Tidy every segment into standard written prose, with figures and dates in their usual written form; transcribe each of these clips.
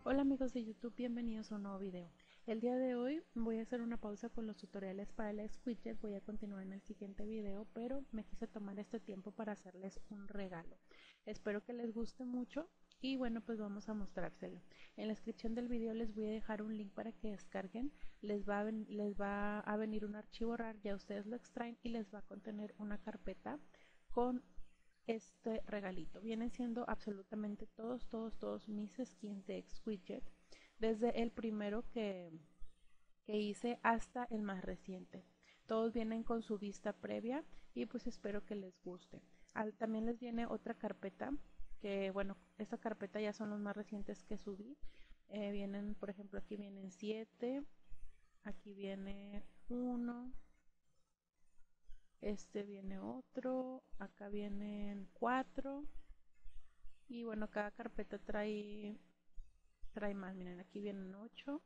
Hola amigos de YouTube, bienvenidos a un nuevo video. El día de hoy voy a hacer una pausa con los tutoriales para el Squidget, voy a continuar en el siguiente video, pero me quise tomar este tiempo para hacerles un regalo. Espero que les guste mucho y bueno, pues vamos a mostrárselo. En la descripción del video les voy a dejar un link para que descarguen, les va a venir un archivo RAR, ya ustedes lo extraen y les va a contener una carpeta con este regalito. Vienen siendo absolutamente todos mis skins de Xwidget, desde el primero que hice hasta el más reciente. Todos vienen con su vista previa y pues espero que les guste. También les viene otra carpeta que bueno, esta carpeta ya son los más recientes que subí. Vienen, por ejemplo, aquí vienen 7, aquí viene uno, este viene otro, acá vienen 4 y bueno, cada carpeta trae más. Miren, aquí vienen 8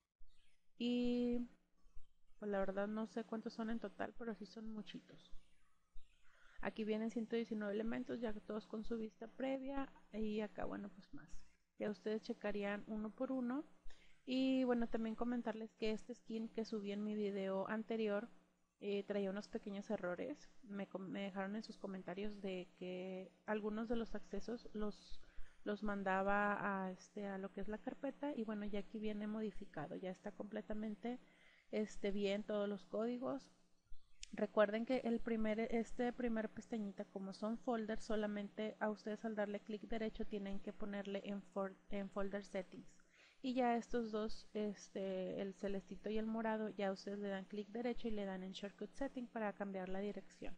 y pues la verdad no sé cuántos son en total, pero sí son muchitos. Aquí vienen 119 elementos, ya todos con su vista previa, y acá bueno, pues más. Ya ustedes checarían uno por uno. Y bueno, también comentarles que este skin que subí en mi video anterior traía unos pequeños errores. Me dejaron en sus comentarios de que algunos de los accesos los mandaba a lo que es la carpeta, y bueno, ya aquí viene modificado, ya está completamente bien todos los códigos. Recuerden que este primer pestañita, como son folders, solamente a ustedes al darle clic derecho tienen que ponerle en folder settings. Y ya estos dos, el celestito y el morado, ya ustedes le dan clic derecho y le dan en shortcut setting para cambiar la dirección.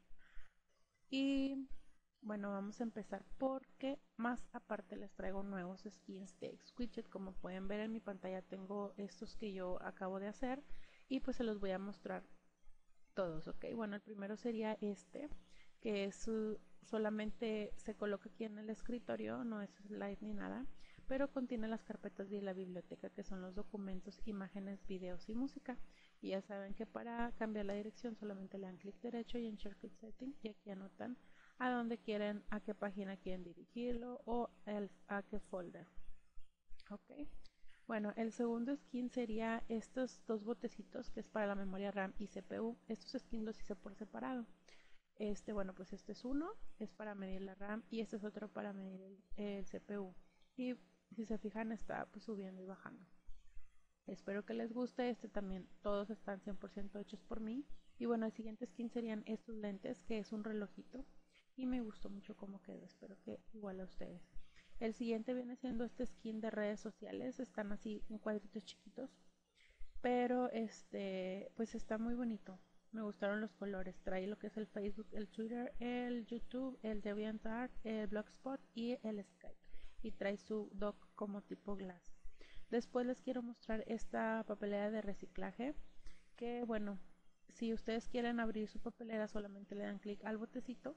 Y bueno, vamos a empezar porque más aparte les traigo nuevos skins de Xwidget. Como pueden ver en mi pantalla tengo estos que yo acabo de hacer y pues se los voy a mostrar todos, ok. Bueno, el primero sería este, que es solamente se coloca aquí en el escritorio, no es slide ni nada, pero contiene las carpetas de la biblioteca, que son los documentos, imágenes, videos y música. Y ya saben que para cambiar la dirección solamente le dan clic derecho y en shortcut setting, y aquí anotan a dónde quieren, a qué página quieren dirigirlo o a qué folder, ok. Bueno, el segundo skin sería estos dos botecitos, que es para la memoria RAM y CPU. Estos skins los hice por separado. Bueno, pues este es uno, es para medir la RAM, y este es otro para medir el CPU. Y si se fijan está pues subiendo y bajando. Espero que les guste. También todos están 100% hechos por mí. Y bueno, el siguiente skin serían estos lentes, que es un relojito. Y me gustó mucho cómo quedó, espero que igual a ustedes. El siguiente viene siendo este skin de redes sociales, están así en cuadritos chiquitos, pero pues está muy bonito. Me gustaron los colores, trae lo que es el Facebook, el Twitter, el YouTube, el DeviantArt, el Blogspot y el Skype, y trae su dock como tipo glass. Después les quiero mostrar esta papelera de reciclaje, que bueno, si ustedes quieren abrir su papelera solamente le dan clic al botecito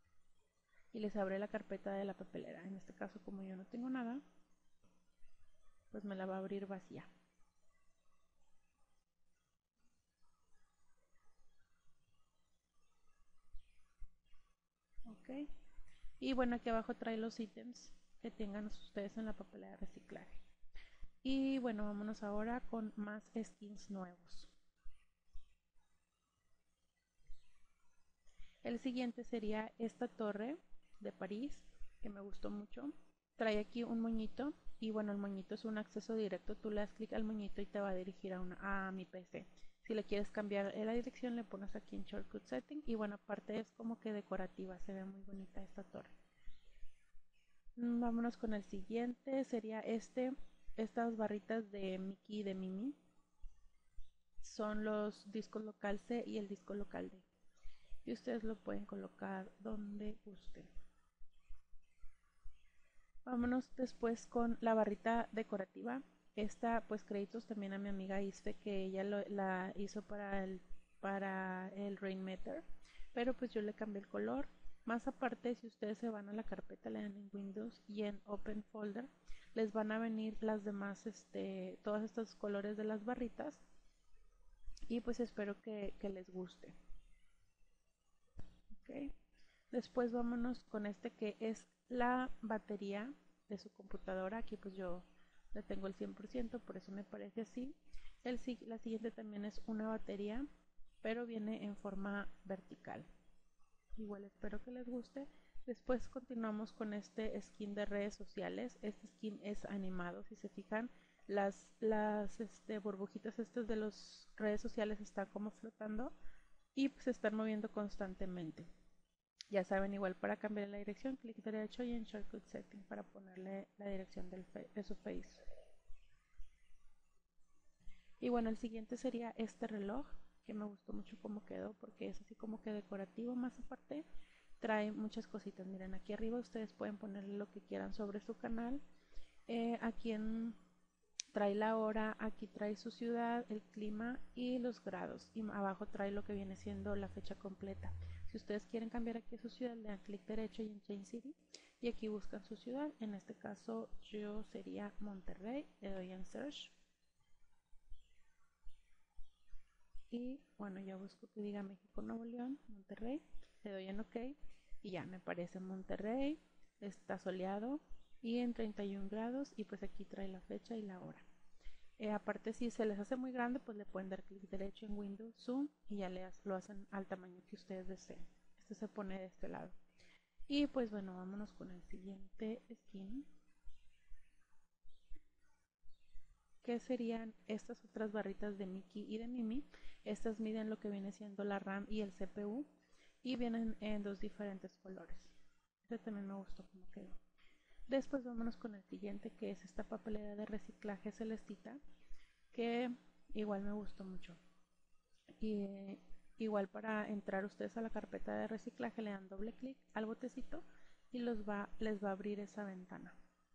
y les abre la carpeta de la papelera. En este caso, como yo no tengo nada, pues me la va a abrir vacía. Ok. Y bueno, aquí abajo trae los ítems que tengan ustedes en la papelera de reciclaje. Y bueno, vámonos ahora con más skins nuevos. El siguiente sería esta torre de París, que me gustó mucho. Trae aquí un moñito, y bueno, el moñito es un acceso directo. Tú le das clic al moñito y te va a dirigir a mi PC. Si le quieres cambiar la dirección, le pones aquí en shortcut setting. Y bueno, aparte es como que decorativa, se ve muy bonita esta torre. Vámonos con el siguiente, sería estas barritas de Mickey y de Mimi. Son los discos local C y el disco local D. Y ustedes lo pueden colocar donde gusten. Vámonos después con la barrita decorativa. Esta, pues créditos también a mi amiga Isfe, que ella la hizo para el Rainmeter, pero pues yo le cambié el color. Más aparte, si ustedes se van a la carpeta, le dan en Windows y en Open Folder, les van a venir las demás, todos estos colores de las barritas, y pues espero que les guste. Okay. Después vámonos con este, que es la batería de su computadora. Aquí pues yo le tengo el 100%, por eso me parece así. La siguiente también es una batería, pero viene en forma vertical. Igual espero que les guste. Después continuamos con este skin de redes sociales. Este skin es animado, si se fijan, las burbujitas estas de las redes sociales están como flotando y se están moviendo constantemente. Ya saben, igual para cambiar la dirección, clic derecho y en Shortcut Setting para ponerle la dirección de su face. Y bueno, el siguiente sería este reloj, que me gustó mucho cómo quedó, porque es así como que decorativo, más aparte trae muchas cositas. Miren, aquí arriba ustedes pueden ponerle lo que quieran sobre su canal. Aquí trae la hora, aquí trae su ciudad, el clima y los grados, y abajo trae lo que viene siendo la fecha completa. Si ustedes quieren cambiar aquí a su ciudad, le dan clic derecho y en Change City y aquí buscan su ciudad. En este caso yo sería Monterrey, le doy en Search y bueno, ya busco que diga México, Nuevo León, Monterrey, le doy en OK y ya me aparece Monterrey, está soleado y en 31 grados y pues aquí trae la fecha y la hora. Aparte, si se les hace muy grande, pues le pueden dar clic derecho en Windows, Zoom y ya lo hacen al tamaño que ustedes deseen. Este se pone de este lado. Y pues bueno, vámonos con el siguiente skin, que serían estas otras barritas de Mickey y de Mimi. Estas miden lo que viene siendo la RAM y el CPU y vienen en dos diferentes colores. Este también me gustó como quedó. Después vámonos con el siguiente, que es esta papelera de reciclaje celestita, que igual me gustó mucho. Y igual para entrar ustedes a la carpeta de reciclaje le dan doble clic al botecito y les va a abrir esa ventana.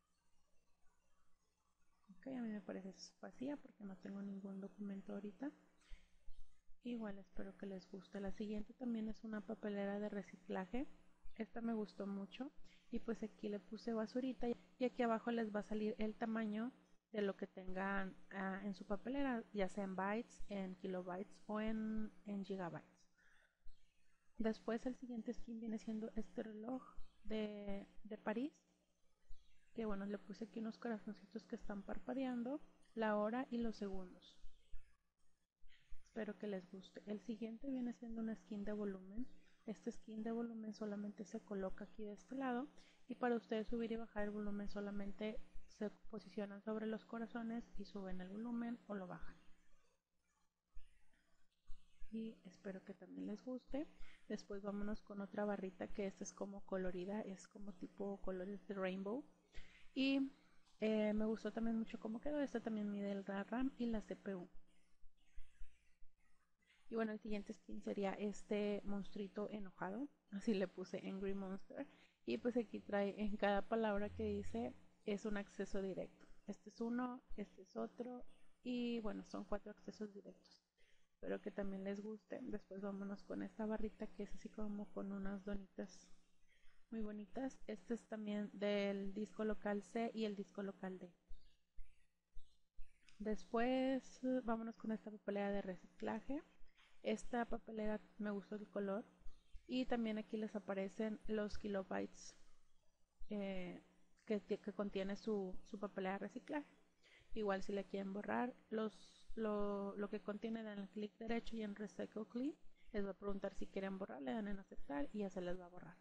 Ok, a mí me parece vacía porque no tengo ningún documento ahorita. Igual espero que les guste. La siguiente también es una papelera de reciclaje. Esta me gustó mucho y pues aquí le puse basurita y aquí abajo les va a salir el tamaño de lo que tengan en su papelera, ya sea en bytes, en kilobytes o en gigabytes. Después el siguiente skin viene siendo este reloj de París, que bueno, le puse aquí unos corazoncitos que están parpadeando, la hora y los segundos. Espero que les guste. El siguiente viene siendo una skin de volumen. Este skin de volumen solamente se coloca aquí de este lado y para ustedes subir y bajar el volumen solamente se posicionan sobre los corazones y suben el volumen o lo bajan. Y espero que también les guste. Después vámonos con otra barrita que esta es como colorida, es como tipo colores de rainbow y me gustó también mucho cómo quedó. Esta también mide el RAM y la CPU. Y bueno, el siguiente skin sería este monstruito enojado, así le puse Angry Monster y pues aquí trae en cada palabra que dice es un acceso directo. Este es uno, este es otro y bueno, son 4 accesos directos. Espero que también les guste. Después vámonos con esta barrita que es así como con unas donitas muy bonitas. Este es también del disco local C y el disco local D. Después vámonos con esta papelera de reciclaje. Esta papelera me gustó el color y también aquí les aparecen los kilobytes que contiene su papelera de reciclaje. Igual si le quieren borrar lo que contiene, dan clic derecho y en Recycle Clean les va a preguntar si quieren borrar, le dan en aceptar y ya se les va a borrar.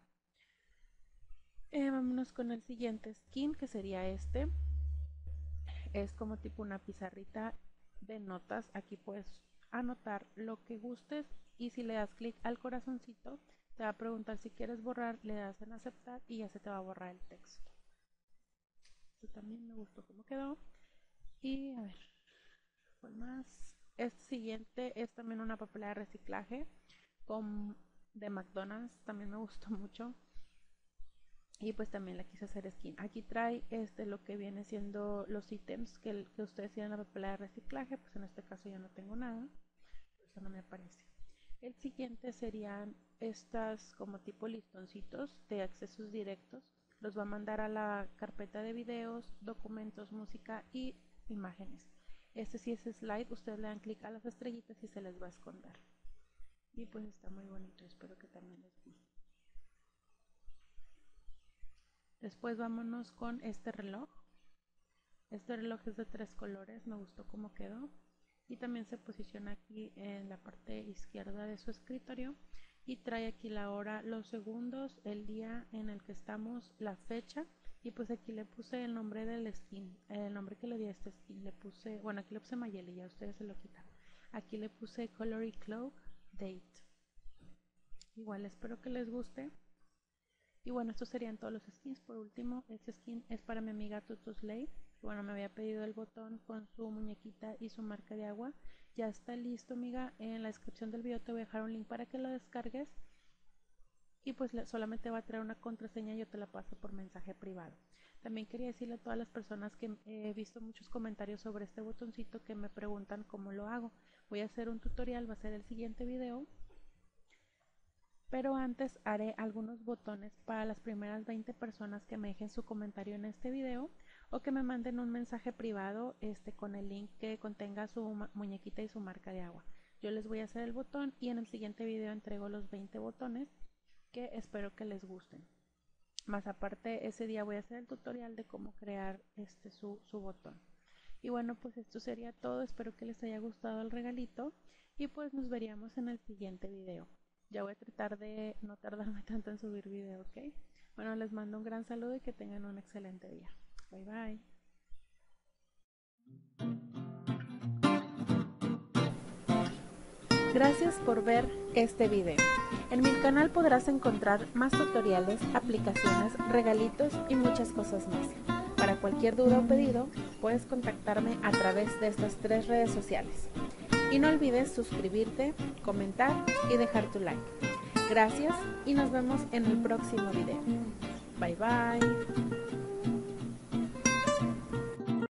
Vámonos con el siguiente skin, que sería este. Es como tipo una pizarrita de notas. Aquí puedes anotar lo que gustes y si le das clic al corazoncito te va a preguntar si quieres borrar, le das en aceptar y ya se te va a borrar el texto. Esto también me gustó cómo quedó. Y a ver, ¿cuál más? Este siguiente es también una papelera de reciclaje de McDonald's, también me gustó mucho. Y pues también la quise hacer skin. Aquí trae lo que viene siendo los ítems que ustedes tienen en la papelera de reciclaje. Pues en este caso yo no tengo nada, por eso no me aparece. El siguiente serían estas como tipo listoncitos de accesos directos. Los va a mandar a la carpeta de videos, documentos, música y imágenes. Este sí es slide, ustedes le dan clic a las estrellitas y se les va a esconder. Y pues está muy bonito, espero que también les guste. Después vámonos con este reloj. Este reloj es de 3 colores, me gustó cómo quedó. Y también se posiciona aquí en la parte izquierda de su escritorio. Y trae aquí la hora, los segundos, el día en el que estamos, la fecha. Y pues aquí le puse el nombre del skin, el nombre que le di a este skin. Le puse, bueno, aquí le puse Mayeli, ya ustedes se lo quitan. Aquí le puse Colory Cloak Date. Igual espero que les guste. Y bueno, estos serían todos los skins. Por último, este skin es para mi amiga Tutuslay. Bueno, me había pedido el botón con su muñequita y su marca de agua. Ya está listo, amiga. En la descripción del video te voy a dejar un link para que lo descargues. Y pues solamente va a traer una contraseña y yo te la paso por mensaje privado. También quería decirle a todas las personas que he visto muchos comentarios sobre este botoncito que me preguntan cómo lo hago. Voy a hacer un tutorial, va a ser el siguiente video. Pero antes haré algunos botones para las primeras 20 personas que me dejen su comentario en este video o que me manden un mensaje privado con el link que contenga su muñequita y su marca de agua. Yo les voy a hacer el botón y en el siguiente video entrego los 20 botones que espero que les gusten. Más aparte, ese día voy a hacer el tutorial de cómo crear su botón. Y bueno, pues esto sería todo. Espero que les haya gustado el regalito y pues nos veríamos en el siguiente video. Ya voy a tratar de no tardarme tanto en subir video, ¿ok? Bueno, les mando un gran saludo y que tengan un excelente día. Bye bye. Gracias por ver este video. En mi canal podrás encontrar más tutoriales, aplicaciones, regalitos y muchas cosas más. Para cualquier duda o pedido, puedes contactarme a través de estas 3 redes sociales. Y no olvides suscribirte, comentar y dejar tu like. Gracias y nos vemos en el próximo video. Bye bye.